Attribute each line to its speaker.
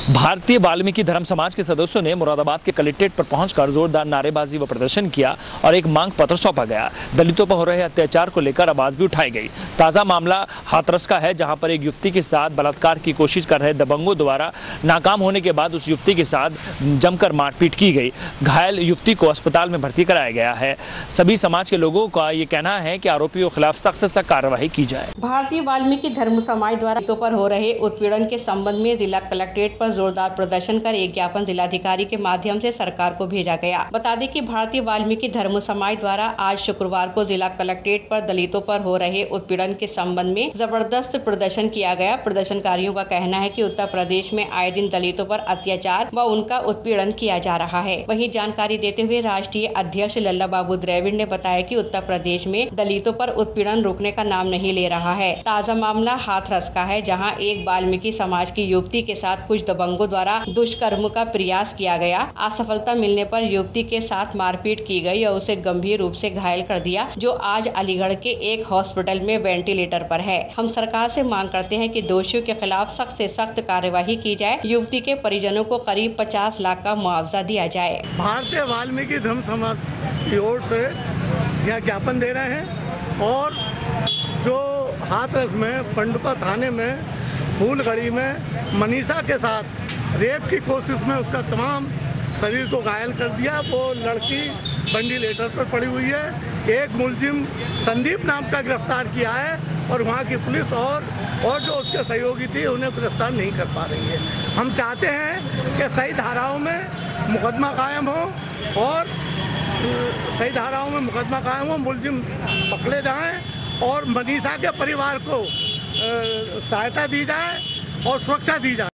Speaker 1: भारतीय वाल्मीकि धर्म समाज के सदस्यों ने मुरादाबाद के कलेक्ट्रेट पर पहुंचकर जोरदार नारेबाजी व प्रदर्शन किया और एक मांग पत्र सौंपा गया। दलितों पर हो रहे अत्याचार को लेकर आवाज भी उठाई गई। ताजा मामला हाथरस का है, जहां पर एक युवती के साथ बलात्कार की कोशिश कर रहे दबंगों द्वारा नाकाम होने के बाद उस युवती के साथ जमकर मारपीट की गई। घायल युवती को अस्पताल में भर्ती कराया गया है। सभी समाज के लोगों का ये कहना है कि आरोपियों के खिलाफ सख्त से सख्त कार्रवाई की जाए।
Speaker 2: भारतीय वाल्मीकि धर्म समाज द्वारा दलितों पर हो रहे उत्पीड़न के संबंध में जिला कलेक्ट्रेट पर जोरदार प्रदर्शन कर एक ज्ञापन जिलाधिकारी के माध्यम से सरकार को भेजा गया। बता दें कि भारतीय वाल्मीकि धर्म समाज द्वारा आज शुक्रवार को जिला कलेक्ट्रेट पर दलितों पर हो रहे उत्पीड़न के संबंध में जबरदस्त प्रदर्शन किया गया। प्रदर्शनकारियों का कहना है कि उत्तर प्रदेश में आए दिन दलितों पर अत्याचार व उनका उत्पीड़न किया जा रहा है। वहीं जानकारी देते हुए राष्ट्रीय अध्यक्ष लल्ला बाबू द्रविड़ ने बताया कि उत्तर प्रदेश में दलितों पर उत्पीड़न रुकने का नाम नहीं ले रहा है। ताजा मामला हाथरस का है, जहां एक वाल्मीकि समाज की युवती के साथ कुछ दबंगों द्वारा दुष्कर्म का प्रयास किया गया। असफलता मिलने पर युवती के साथ मारपीट की गई और उसे गंभीर रूप से घायल कर दिया, जो आज अलीगढ़ के एक हॉस्पिटल में वेंटिलेटर पर है। हम सरकार से मांग करते हैं कि दोषियों के खिलाफ सख्त से सख्त कार्यवाही की जाए। युवती के परिजनों को करीब 50 लाख का मुआवजा दिया जाए।
Speaker 3: भारतीय वाल्मीकि धर्म समाज की ओर से यह ज्ञापन दे रहे हैं और जो हाथरस में पंडुपा थाने में फूलगढ़ी में मनीषा के साथ रेप की कोशिश में उसका तमाम शरीर को घायल कर दिया। वो लड़की वेंटिलेटर पर पड़ी हुई है। एक मुलजिम संदीप नाम का गिरफ्तार किया है और वहाँ की पुलिस और जो उसके सहयोगी थी उन्हें गिरफ्तार नहीं कर पा रही है। हम चाहते हैं कि सही धाराओं में मुकदमा कायम हो और सही धाराओं में मुकदमा कायम हो, मुलजिम पकड़े जाएं और मनीषा के परिवार को सहायता दी जाए और सुरक्षा दी जाए।